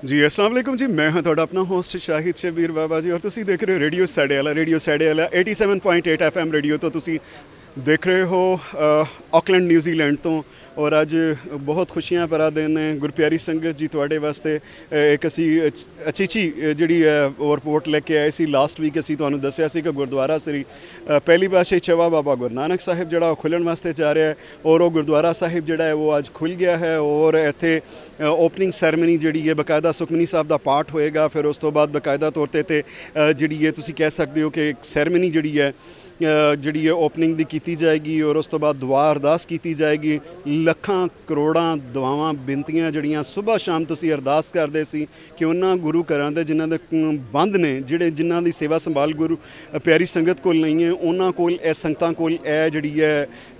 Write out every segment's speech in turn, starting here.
जी अस्सलाम वालेकुम जी, मैं हाँ थोड़ा अपना होस्ट शाहिद शबीर बाबा जी और तुसी देख रहे हो रेडियो साढ़े वाला 87.8 FM रेडियो तो तुसी देख रहे हो ऑकलैंड न्यूजीलैंड तो। और अज बहुत खुशियां भरा दिन है गुरप्यारी संगत जी थोड़े वास्ते एक असी अचीची जी वो रिपोर्ट लेके आए सी। लास्ट वीक असी तुहानू दस्सिया सी कि गुरुद्वारा श्री पहली पातशाही चवा बाबा गुरु नानक साहिब जड़ा खुलन वास्ते जा रहा है और वो गुरुद्वारा साहिब जड़ा है वो अज खुल गया है और इत्थे ओपनिंग सैरेमनी जी है बकायदा सुखमनी साहब का पाठ होएगा। फिर उस तो बाद बकायदा तौर पर जी है तुसी कह सकते हो कि एक सैरेमनी जी है जी ओपनिंग की की जाएगी और उस तो बाद दुआ अरदास की जाएगी। लखां करोड़ां दुआवां बिनतियां जड़ियां सुबह शाम तुसी अरदास करते सी कि उन्होंने गुरु घरां दे जिन्हां दे बंद ने जिहड़े जिन्हां दी सेवा संभाल गुरु प्यारी संगत कोल नहीं है उन्हां कोल संगतां कोल जिहड़ी है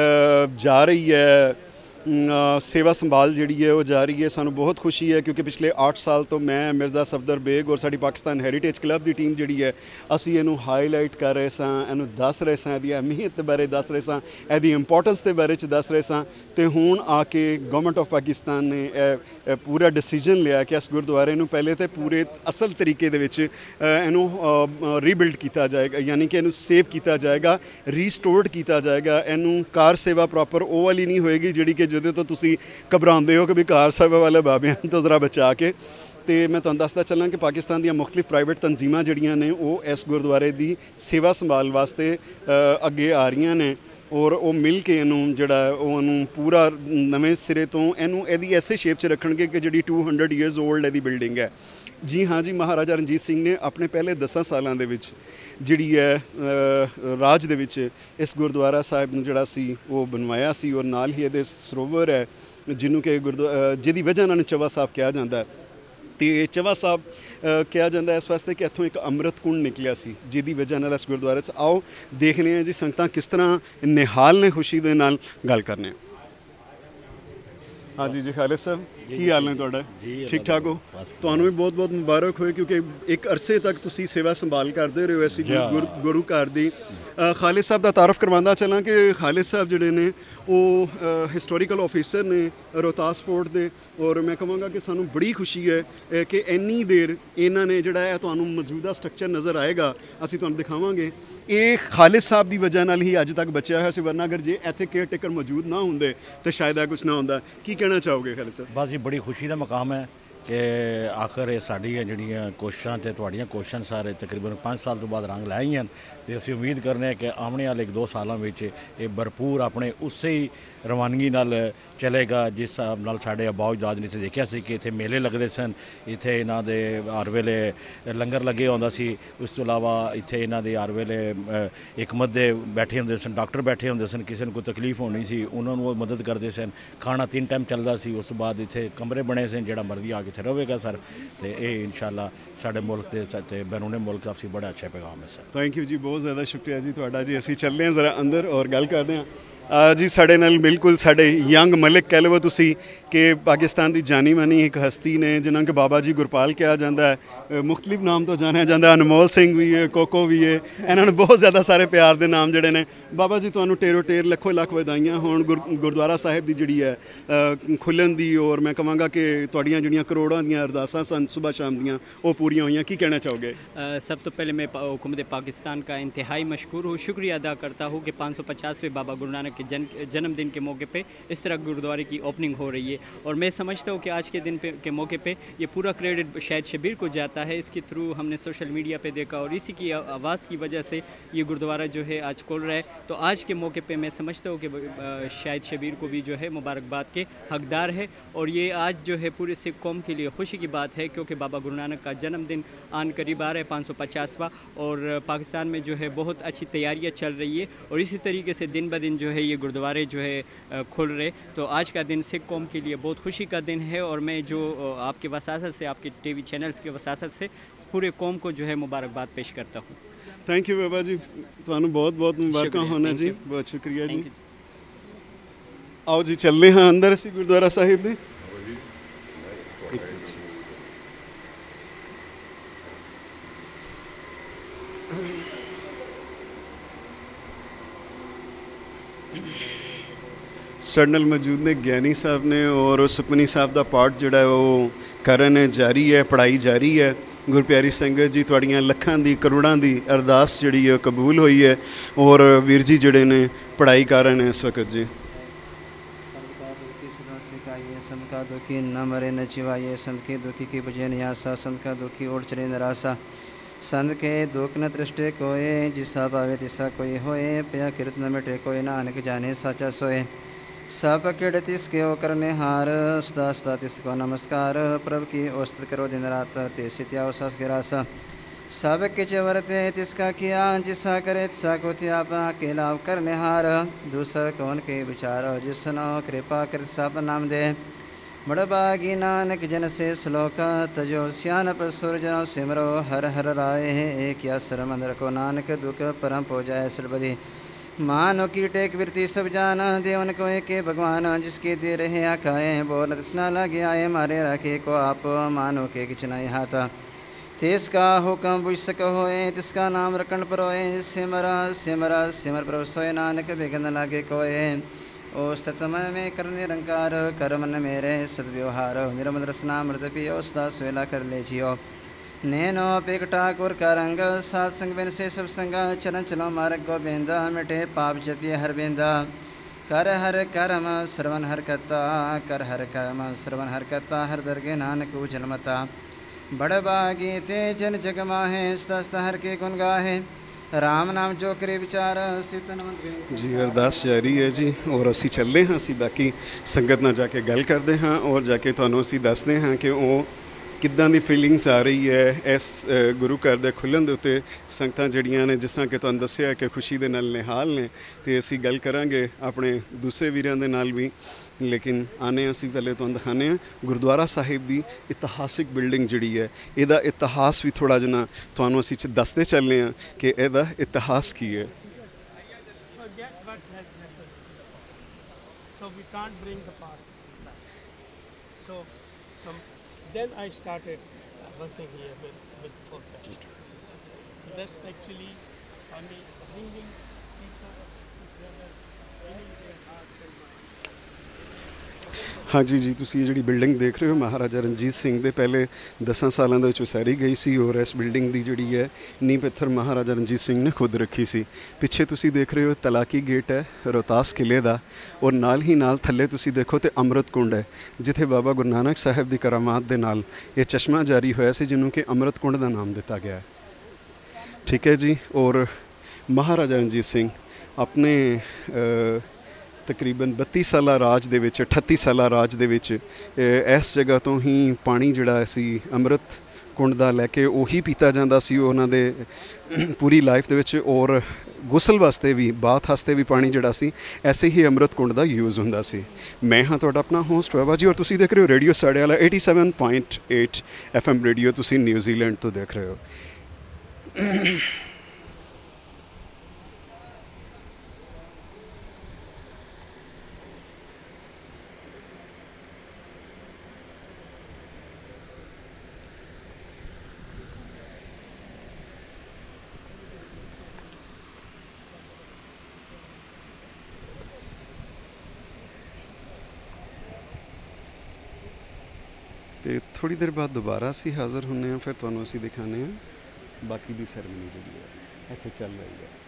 जा रही है सेवा संभाल जी है वो जा रही है। सानू बहुत खुशी है क्योंकि पिछले 8 साल तो मैं मिर्ज़ा सफदर बेग और साड़ी पाकिस्तान हैरीटेज क्लब की टीम जी है असी इनू हाईलाइट कर रहे सां, इनू दस रहे सां, इहदी अहमियत के बारे दस रहे सां, इहदी इंपॉर्टेंस के बारे दस रहे सां। तो हुण आके गवर्नमेंट ऑफ पाकिस्तान ने पूरा डिसीजन लिया कि इस गुरुद्वारे नू पहले तो पूरे असल तरीके दे विच इनू रीबिल्ड किया जाएगा, यानी कि इनू सेव किया जाएगा, रीस्टोर्ड किया जाएगा। इनू कार सेवा प्रॉपर वो वाली नहीं होएगी जिहड़ी कि जो तो तुसी घबराते हो कि भी कार सेवा वाले बाबे तो जरा बचा के। तो मैं तुहानू दसदा चलां कि पाकिस्तान दी मुख्तलिफ प्राइवेट तंजीमां जिहड़ियां ने वो इस गुरुद्वारे की सेवा संभाल वास्ते अगे आ रही ने और वो मिल के इनू जड़ा पूरा नवे सिरे तो इनू इहदी ऐसे शेप च रखणगे कि जिहड़ी 200 ईयर्स ओल्ड इहदी बिल्डिंग है। जी हाँ जी, महाराजा रणजीत सिंह ने अपने पहले 10 सालों के जिहड़ी है राज दे विच इस गुरुद्वारा साहिब नूं जिहड़ा सी वो बनवाया सी और नाल ही इहदे सरोवर है जिन्हों के जिहदी वजह नाल चवा साहब कहा जाता है। तो चवा साहब कहा जाता है इस वास्ते कि इत्थों एक अमृत कुंड निकलिया सी जिहदी वजह नाल इस गुरुद्वारे च आओ देखने हैं जी संगतां किस तरह निहाल ने खुशी दे नाल गल करने। हाँ जी जी खालिद साहब की हाल ने तुहाडा? ठीक ठाक हो? तुहानू भी बहुत बहुत मुबारक होए क्योंकि एक अरसे तक तुसी सेवा संभाल करते रहे हो ऐसी गुरु घर दी। खालिद साहब का तारफ करवाना चला कि खालिद साहब जिहड़े ने वो हिस्टोरिकल ऑफिसर ने रोहतास फोर्ट दे और मैं कहांगा कि सानू बड़ी खुशी है कि इन्नी देर इन्हां ने जिहड़ा है तुहानू मौजूदा स्ट्रक्चर नज़र आएगा असीं तुहानू दिखावांगे। ये खालिद साहब की वजह नाल ही अज तक बचिया होया सी, वरना अगर जे इत्थे केयर टेकर मौजूद ना होंदे तो शायद कुछ ना होंदा। की कहना चाहोगे खालिद साहब? बस जी बड़ी खुशी का मकाम है कि आखिर ये साड़ियाँ जड़ियाँ कोशिशां ते तुहाड़ियां कोशिशां सारे तकरीबन 5 साल तो बाद रंग लाई हैं। तो असीं उम्मीद करने कि आने वाले 1-2 सालों में ये भरपूर अपने उस ही रवानगी नाल चलेगा जिस हिसाब नाल साडे अबाऊ जाद ने देखिया सी कि इत्थे मेले लगते सन, इत्थे इन्हां दे हर वेले लंगर लगे होंदा सी। उस तो इलावा इत्थे इन्हां दे हर वेले हिकमत दे बैठे होंदे सन, डॉक्टर बैठे होंदे सन, किसी को तकलीफ होनी सी उन्होंने वो मदद करते सन। खाना 3 टाइम चलता सी। उस बाद इत्थे कमरे बने सन जिहड़ा मर्जी आके इत्थे रहेगा सर। तो ये इंशाअल्लाह साडे मुल्क के बैरूने मुल्क काफ़ी बड़ा अच्छा पैगाम है सर। थैंक यू जी, बहुत ज़्यादा शुक्रिया जी तुहाडा जी। असीं चलते हैं ज़रा अंदर और गल करते हैं जी साढ़े नाल बिल्कुल साढ़े यंग मलिक कह लवो तुसी कि पाकिस्तान की जानी मानी एक हस्ती ने जिन्हों के बाबा जी गुरपाल कहा जाता है, मुख्तलिफ नाम तो जाना जाता है, अनमोल सिंह भी है, कोको भी है, इन्होंने बहुत ज़्यादा सारे प्यार के नाम जोड़े ने। बाबा जी तुहानू टेरो टेर लखों लख वधाइयां होण गुरुद्वारा साहिब की जिहड़ी है खुलन दी और मैं कहांगा कि तुहाड़ियां जिहड़ियां करोड़ां दीयां अरदासां सन सुबह शाम दीयां वो पूरियां होईयां। की कहना चाहोगे? सब तो पहले मैं हुकूमत पाकिस्तान का इंतहाई मशकूर हूँ, शुक्रिया अदा करता हूँ कि 550वें बाबा गुरु नानक के जन्मदिन के मौके पे इस तरह गुरुद्वारे की ओपनिंग हो रही है। और मैं समझता हूँ कि आज के दिन के मौके पे ये पूरा क्रेडिट शायद शबीर को जाता है। इसके थ्रू हमने सोशल मीडिया पे देखा और इसी की आवाज़ की वजह से ये गुरुद्वारा जो है आज खोल रहा है। तो आज के मौके पे मैं समझता हूँ कि शायद शबीर को भी जो है मुबारकबाद के हकदार है। और ये आज जो है पूरे सिख कौम के लिए खुशी की बात है क्योंकि बाबा गुरु नानक का जन्मदिन आन करीब आ रहा है 550वां और पाकिस्तान में जो है बहुत अच्छी तैयारियाँ चल रही है और इसी तरीके से दिन ब दिन जो है ये गुरुद्वारे जो है खुल रहे। तो आज का दिन सिख कौम के लिए बहुत खुशी का दिन है और मैं जो आपके वसासत से आपके टीवी चैनल्स के वसासत से पूरे कौम को जो है मुबारकबाद पेश करता हूँ। थैंक यू बाबा जी, तुहानू बहुत बहुत मुबारक होना जी, बहुत शुक्रिया जी। आओ जी चलते हाँ अंदर असीं गुरुद्वारा साहिब दे। साढ़े नाल मौजूद ने ज्ञानी साहब ने और सुखमनी साहब का पाठ जोड़ा है वो ਕਰ ਰਹੇ ਨੇ, ਜਾਰੀ ਹੈ, ਪੜ੍ਹਾਈ ਜਾਰੀ ਹੈ। ਗੁਰਪਿਆਰੀ ਸੰਗਤ ਜੀ, ਤੁਹਾਡੀਆਂ ਲੱਖਾਂ ਦੀ ਕਰੋੜਾਂ ਦੀ ਅਰਦਾਸ ਜਿਹੜੀ ਹੈ ਕਬੂਲ ਹੋਈ ਹੈ ਔਰ ਵੀਰ ਜੀ ਜਿਹੜੇ ਨੇ ਪੜ੍ਹਾਈ ਕਰ ਰਹੇ ਨੇ ਇਸ ਵਕਤ ਜੀ। संत का दुखी न मरे न चिवाइए, संत के दुखी की बुझे नियासा, संत का दुखी ओढ़ चले निराशा, संत के दुख न तृष्टे कोय, जिसा पावे तिसा कोई होए, पया किरत न मिटे कोय, नानक जाने साचा सोए। सब किड़ तिसके ओ करने हार, सदा सदा तिसको नमस्कार, प्रभु की औसत करो दिन रात, तेसी त्याओ सास गिरासा। सब किच वरते तिसका किया, जिसा करे तिसा को त्याप, अकेला करने हार, दूसर कौन के विचार, जिसनो कृपा कर सब नाम दे। बड़बागी नानक जन से श्लोक, तजो सियानप सुर जनो सिमरो, हर हर राय एक या सरमंदर को, नानक दुख परम पो जाए सरबदी। मानो की टेक वृत्ति सब जान, देवन को एक भगवान, जिसके दे रहे आखाए, बोल तृष्णा लगे आए, मारे रखे को आप, मानो के किचनाई हाथ, तिसका हुक्म बुझ सक होए, तिसका नाम रखण परोए, सिमरा सिमरा सिमर प्रभु सोए, नानक बिघन लागे कोए। ओ सतमय में कर निरंकार, कर मन मेरे सदव्यवहार, निर्मल रसना मृत पियो, सदा स्वेला कर ले जियो। नैनो पेक ठाकुर का रंग, सात संग बिन से सब संगा, चरण चलो मार्ग गोबिंदा, मिटे पाप जपिए हर बेंदा। कर हर कर्म श्रवण हर कता, कर हर कर्म श्रवण हर कता, हर दरगे नानक जन्मता। बड़बागी ते जन जग माहे, सदा हर के गुण गाहे, राम नाम जो करे विचार, जी अरदास जारी है जी। और असी चलते हाँ, असी बाकी संगत नाल जाके गल करते हाँ और जाके तुहानूं असी दसदे हाँ कि वो किद्दां दी फीलिंग्स आ रही है इस गुरु घर दे खुलण दे उत्ते। संगतां जिहड़ियां ने जिस तरह कि तुहानूं दस्सिआ कि खुशी दे नाल निहाल ने, ते असी गल करांगे अपने दूसरे वीरां दे नाल भी। लेकिन आने असी पहले तुहानूं दिखाने गुरुद्वारा साहिब की इतिहासिक बिल्डिंग जिहड़ी है, इहदा इतिहास भी थोड़ा जिहा तुहानूं असी दसदे चलने कि इहदा इतिहास की है। Then I started working here with Rohtas. So that's actually only bringing people together, bringing their hearts and minds. हाँ जी जी, तुसी ये जी बिल्डिंग देख रहे हो महाराजा रणजीत सिंह दे पहले 10 सालों के उसारी गई सी और इस बिल्डिंग की जी है नींह पत्थर महाराजा रणजीत सिंह ने खुद रखी सी। पिछे तुसी देख रहे हो तलाकी गेट है रोहतास किले का, और नाल ही नाल थले तुसी देखो तो अमृत कुंड है, जिथे बाबा गुरु नानक साहिब की करामात दे नाल ये चश्मा जारी होया सी, जिन्हों कि अमृत कुंड का नाम दिता गया है। ठीक है जी। और महाराजा रणजीत सिंह अपने तकरीबन 32 साल राज दे विच 38 साल राज दे विच इस जगह तो ही पानी जिहड़ा सी अमृत कुंड दा लैके उही पीता जांदा सी उन्हां दे पूरी लाइफ दे विच। और गुसल वास्ते भी, बाथ वास्ते भी पानी जिहड़ा सी ऐसे ही अमृत कुंड दा यूज़ हुंदा सी। मैं हाँ तुहाडा अपना होस्ट बाबा जी, और तुसी देख रहे हो रेडियो साडे वाला 87.8 FM रेडियो, तुसी न्यूजीलैंड तो देख रहे हो। तो थोड़ी देर बाद दोबारा असी हाज़र होने हैं, फिर तुहानूं असी दिखाने हैं बाकी दी सैरेमनी जी है इत्थे चल रही है।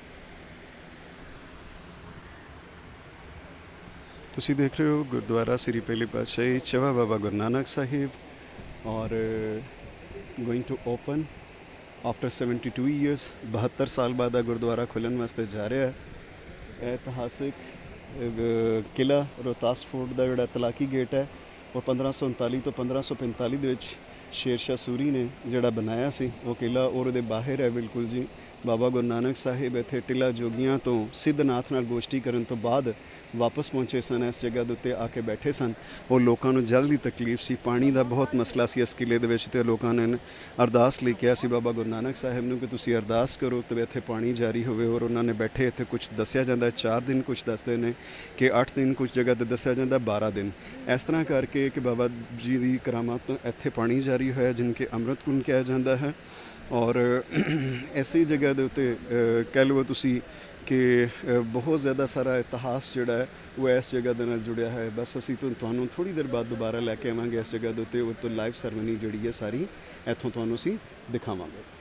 तुसी देख रहे हो गुरुद्वारा श्री पहली पातशाही चवा बाबा गुरु नानक साहिब, और going to open after 72 years. 72 साल बाद गुरुद्वारा खुलन वास्ते जा रहा है। ऐतिहासिक किला रोहतास फोर्ट का जोड़ा तलाकी गेट है, और 1539 तो 1545 ਦੇ ਵਿੱਚ शेर शाह सूरी ने जोड़ा बनाया सी वो किला, और ਉਹਦੇ बाहर है बिल्कुल जी बाबा गुरु नानक साहिब ਇੱਥੇ टिला जोगियां तो सिद्धनाथ नाल गोष्ठी करन तो बाद वापस पहुँचे सन, इस जगह के उत्ते आके बैठे सन। और लोगों को जल की तकलीफ सी, पानी का बहुत मसला सी इस किले के, लोगों ने अरदास ले किया सी बाबा गुरु नानक साहिब ने कि तुसी अरदास करो तो इत्थे पानी जारी होवे। और उन्होंने बैठे इत्थे कुछ दसिया जाता है 4 दिन, कुछ दसते हैं कि 8 दिन, कुछ जगह पर दसिया जाता 12 दिन, इस तरह करके कि बाबा जी की करामात तो इत्थे पानी जारी होया जिनके अमृत कुंड कहा जाता है। ਔਰ ਐਸੀ ਜਗ੍ਹਾ ਦੇ ਉੱਤੇ ਕਹਿ ਲਓ ਤੁਸੀਂ ਕਿ ਬਹੁਤ ਜ਼ਿਆਦਾ ਸਾਰਾ ਇਤਿਹਾਸ ਜਿਹੜਾ ਹੈ ਉਹ ਇਸ ਜਗ੍ਹਾ ਦੇ ਨਾਲ ਜੁੜਿਆ ਹੈ। ਬਸ ਅਸੀਂ ਤੁਹਾਨੂੰ ਥੋੜ੍ਹੀ ਦੇਰ ਬਾਅਦ ਦੁਬਾਰਾ ਲੈ ਕੇ ਆਵਾਂਗੇ ਇਸ ਜਗ੍ਹਾ ਦੇ ਉੱਤੇ, ਉਹ ਤੋਂ ਲਾਈਵ ਸੈਰਮਨੀ ਜਿਹੜੀ ਹੈ ਸਾਰੀ ਇੱਥੋਂ ਤੁਹਾਨੂੰ ਅਸੀਂ ਦਿਖਾਵਾਂਗੇ।